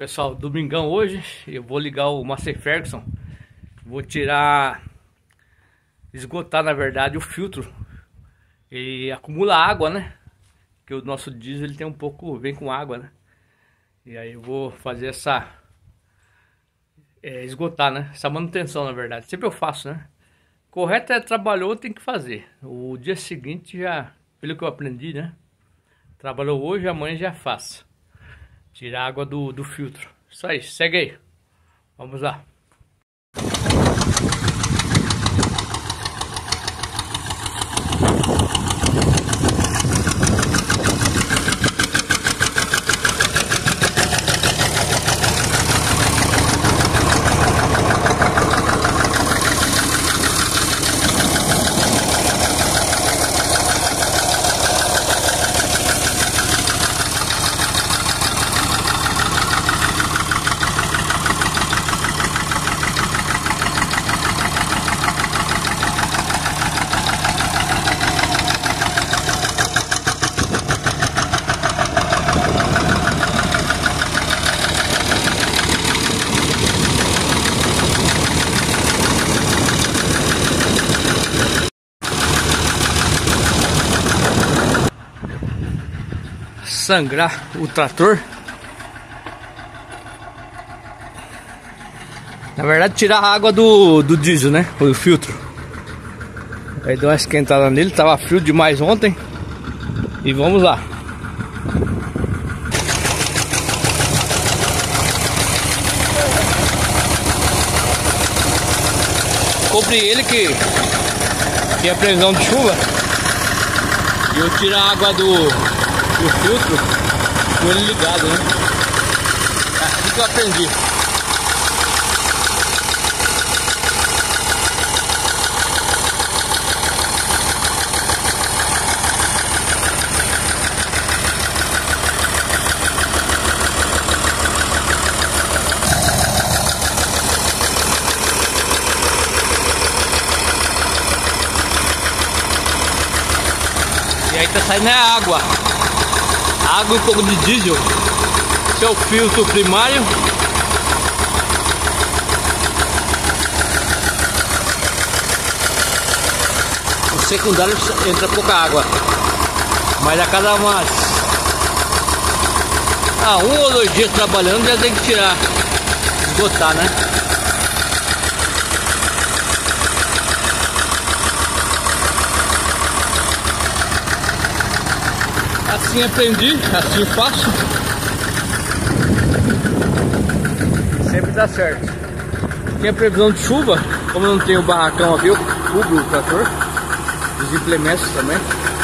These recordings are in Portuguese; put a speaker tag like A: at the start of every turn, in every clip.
A: Pessoal, domingão hoje, eu vou ligar o Massey Ferguson. Vou esgotar na verdade o filtro. Ele acumula água, né? Que o nosso diesel ele tem um pouco, vem com água, né? E aí eu vou fazer esgotar, né? Essa manutenção na verdade, sempre eu faço, né? Correto é trabalhou, tem que fazer. O dia seguinte já, pelo que eu aprendi, né? Trabalhou hoje, amanhã já faço. Tirar a água do filtro. Isso aí, segue aí. Vamos lá. Sangrar o trator. Na verdade tirar a água do diesel, né? O filtro. Aí deu uma esquentada nele, tava frio demais ontem. E vamos lá. Cobri ele que é previsão de chuva. E eu tiro a água do filtro com ele ligado, né? É assim que eu aprendi. E aí tá saindo a água. Água e um pouco de diesel. Esse é o filtro primário. O secundário entra pouca água. Mas a cada um ou 2 dias trabalhando já tem que tirar, esgotar, né? Assim aprendi, assim faço. Sempre dá certo. Tem previsão de chuva, como eu não tenho barracão aqui, eu cubro o trator, os implementos também.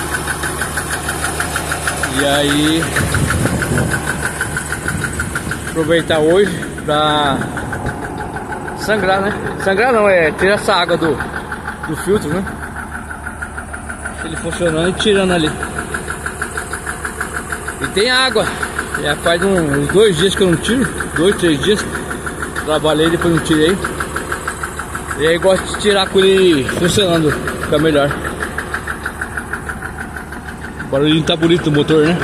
A: E aí aproveitar hoje pra sangrar, né? Sangrar não, tirar essa água do filtro, né? Ele funcionando e tirando ali. E tem água. Já faz uns 2 dias que eu não tiro. 2, 3 dias. Trabalhei, depois não tirei. E aí gosto de tirar com ele funcionando. Fica melhor. O barulhinho tá bonito do motor, né?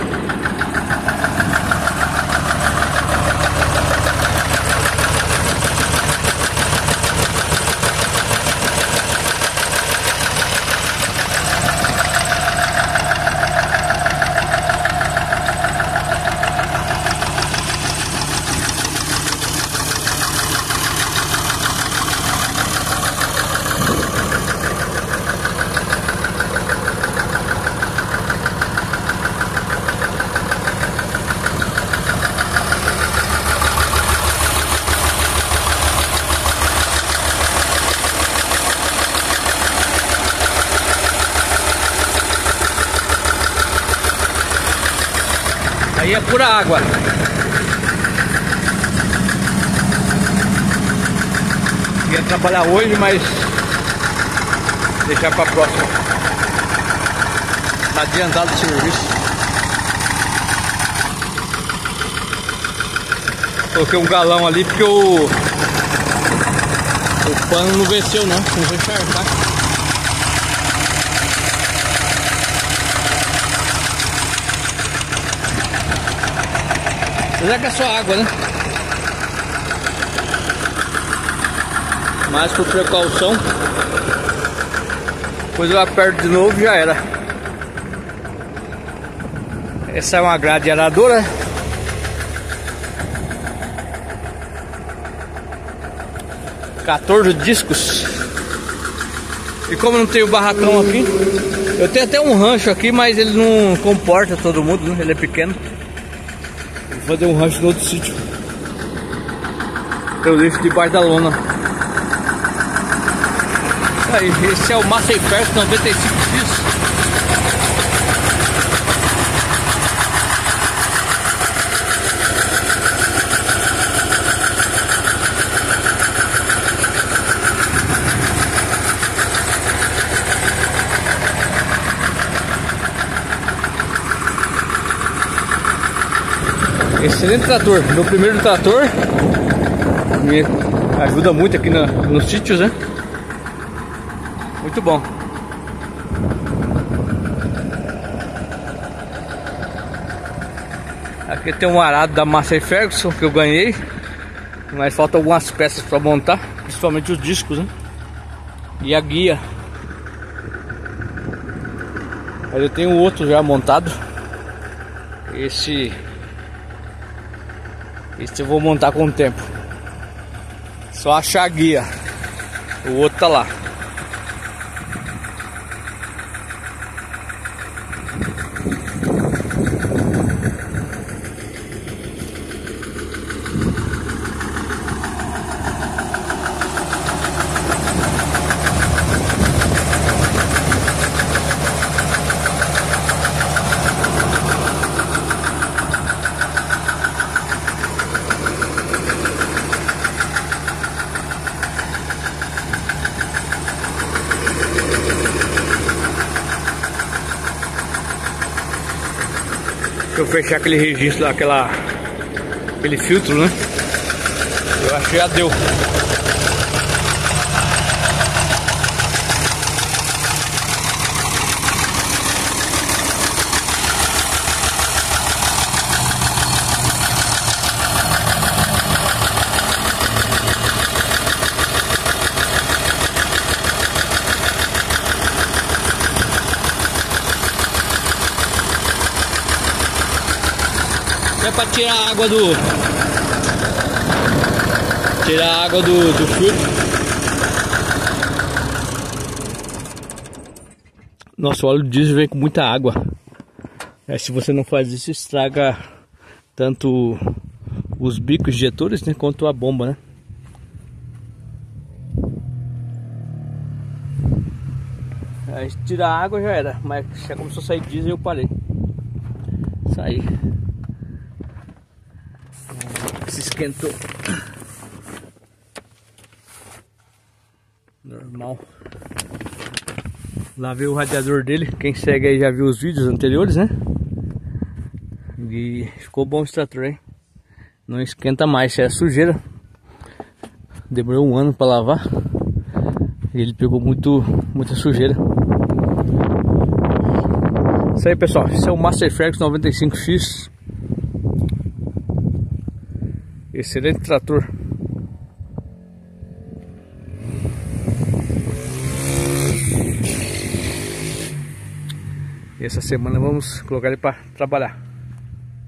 A: Aí é pura água. Ia trabalhar hoje, mas deixar para a próxima. Tá adiantado o serviço. Coloquei um galão ali porque o pano não venceu não vai encharcar. Apesar que é só água, né? Mas por precaução, depois eu aperto de novo e já era. Essa é uma grade aradora. (14 discos). E como não tem o barracão aqui, eu tenho até um rancho aqui, mas ele não comporta todo mundo, né? Ele é pequeno. Vou fazer um rancho no outro sítio. Eu deixo debaixo da lona. Aí, esse é o Massey Ferguson 95X. Excelente trator, meu primeiro trator. Me ajuda muito aqui nos sítios, né? Muito bom. Aqui tem um arado da Massey Ferguson que eu ganhei, mas falta algumas peças para montar, principalmente os discos, né? E a guia. Mas eu tenho outro já montado. Esse eu vou montar com o tempo. Só achar a guia. O outro tá lá. Deixa eu fechar aquele registro lá, aquele filtro, né? Eu acho que já deu. É para tirar a água do filtro. Nosso óleo diesel vem com muita água. Se você não faz isso, estraga tanto os bicos injetores, né, quanto a bomba, né? Aí tirar a água já era, mas já começou a sair diesel e eu parei. Saí. Se esquentou. Normal. Lavei o radiador dele. Quem segue aí já viu os vídeos anteriores, né? E ficou bom esse trator, hein? Não esquenta mais, é sujeira. Demorou um ano para lavar. E ele pegou muita sujeira. Isso aí, pessoal. Esse é o Massey Ferguson 95X. Excelente trator. E essa semana vamos colocar ele para trabalhar.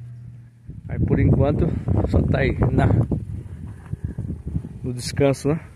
A: Aí por enquanto só tá aí no descanso, né?